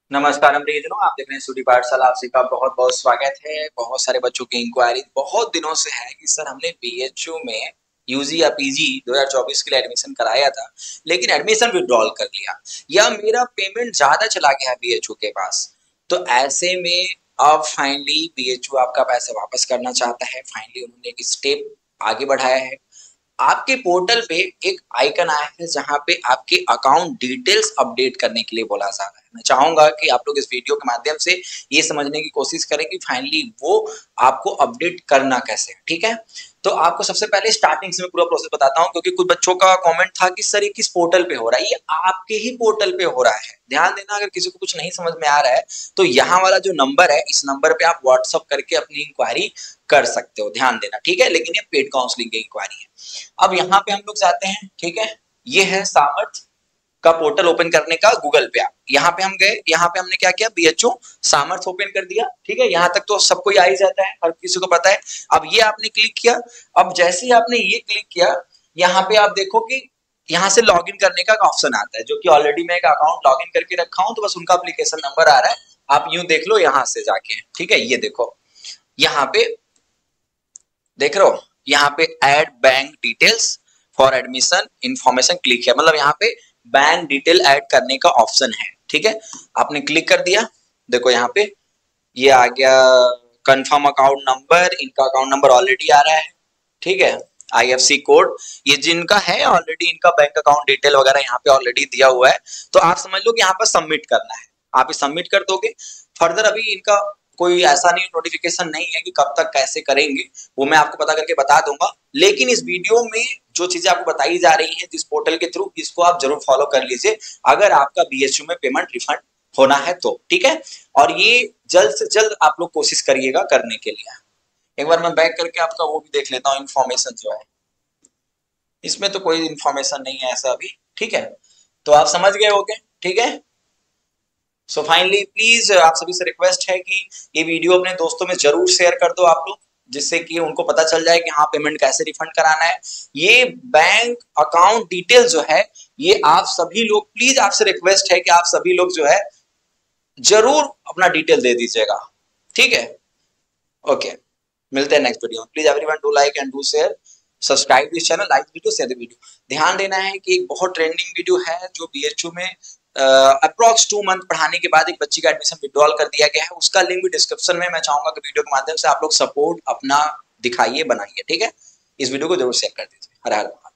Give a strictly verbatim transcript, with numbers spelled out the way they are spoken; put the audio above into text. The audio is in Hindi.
नमस्कार प्रियजनों, आप देख रहे हैं सूरी पाठशाला। आप सबका बहुत बहुत स्वागत है। बहुत सारे बच्चों की इंक्वायरी बहुत दिनों से है कि सर हमने बीएचयू में यूजी या पीजी दो हज़ार चौबीस के लिए एडमिशन कराया था, लेकिन एडमिशन विड्रॉल कर लिया या मेरा पेमेंट ज्यादा चला गया बीएचयू के पास। तो ऐसे में अब फाइनली बीएचयू आपका पैसा वापस करना चाहता है। फाइनली उन्होंने एक स्टेप आगे बढ़ाया है। आपके पोर्टल पे एक आइकन आया है जहां पे आपके अकाउंट डिटेल्स अपडेट करने के लिए बोला जा रहा है। मैं चाहूंगा कि आप लोग इस वीडियो के माध्यम से ये समझने की कोशिश करें कि फाइनली वो आपको अपडेट करना कैसे है। ठीक है, तो आपको सबसे पहले स्टार्टिंग से मैं पूरा प्रोसेस बताता हूं, क्योंकि कुछ बच्चों का कमेंट था कि सर ये किस पोर्टल पे हो रहा है। ये आपके ही पोर्टल पे हो रहा है। ध्यान देना, अगर किसी को कुछ नहीं समझ में आ रहा है तो यहाँ वाला जो नंबर है, इस नंबर पे आप व्हाट्सअप करके अपनी इंक्वायरी कर सकते हो। ध्यान देना, ठीक है। लेकिन ये पेड काउंसलिंग की इंक्वायरी है। अब यहाँ पे हम लोग जाते हैं, ठीक है। ये है सामर्थ का पोर्टल ओपन करने का गूगल पे। आप यहाँ पे हम गए, यहाँ पे हमने क्या किया, बीएचयू सामर्थ ओपन कर दिया। ठीक है, यहाँ तक तो सबको आ ही जाता है, हर किसी को पता है। अब ये आपने क्लिक किया। अब जैसे ही आपने ये क्लिक किया, यहाँ पे आप देखो कि यहाँ से लॉगिन करने का ऑप्शन आता है, जो कि ऑलरेडी मैं एक अकाउंट लॉगिन करके रखा हूँ, तो बस उनका एप्लीकेशन नंबर आ रहा है। आप यूं देख लो यहाँ से जाके, ठीक है। ये देखो, यहाँ पे देख रहे हो, यहाँ पे add bank details for admission information click है, मतलब यहाँ पे बैंक डिटेल ऐड करने का ऑप्शन है। ठीक है, आपने क्लिक कर दिया। देखो यहाँ पे ये आ गया कंफर्म अकाउंट नंबर। इनका अकाउंट नंबर ऑलरेडी आ रहा है, ठीक है। आईएफएससी कोड ये जिनका है ऑलरेडी, इनका बैंक अकाउंट डिटेल वगैरह यहाँ पे ऑलरेडी दिया हुआ है। तो आप समझ लो कि यहाँ पर सबमिट करना है। आप सबमिट कर दोगे। फर्दर अभी इनका कोई ऐसा नहीं, नोटिफिकेशन नहीं है कि कब तक कैसे करेंगे, वो मैं आपको पता करके बता दूंगा। लेकिन इस वीडियो में जो चीजें आपको बताई जा रही है जिस पोर्टल के थ्रू, इसको आप जरूर फॉलो कर लीजिए अगर आपका बीएचयू में पेमेंट रिफंड होना है तो, ठीक है। और ये जल्द से जल्द आप लोग कोशिश करिएगा करने के लिए। एक बार मैं बैक करके आपका वो भी देख लेता हूँ, इन्फॉर्मेशन जो है। इसमें तो कोई इन्फॉर्मेशन नहीं है ऐसा अभी, ठीक है। तो आप समझ गए होगे, ठीक है। सो फाइनली प्लीज आप सभी से रिक्वेस्ट है कि ये वीडियो अपने दोस्तों में जरूर शेयर कर दो आप लोग, जिससे कि उनको पता चल जाए कि हाँ पेमेंट कैसे रिफंड कराना है। ये बैंक अकाउंट डिटेल जो है, ये आप सभी लोग, प्लीज आपसे रिक्वेस्ट है कि आप सभी लोग जो है जरूर अपना डिटेल दे दीजिएगा, ठीक है। ओके, मिलते हैं नेक्स्ट वीडियो में। Please everyone do like and do share, subscribe this channel, like video, share the video. ध्यान देना है कि एक बहुत ट्रेंडिंग वीडियो है जो बीएचयू में अप्रॉक्स टू मंथ पढ़ाने के बाद एक बच्ची का एडमिशन विड्रॉल कर दिया गया है। उसका लिंक भी डिस्क्रिप्शन में। मैं चाहूंगा कि वीडियो के माध्यम से आप लोग सपोर्ट अपना दिखाइए, बनाइए, ठीक है। इस वीडियो को जरूर शेयर कर दीजिए। हर हर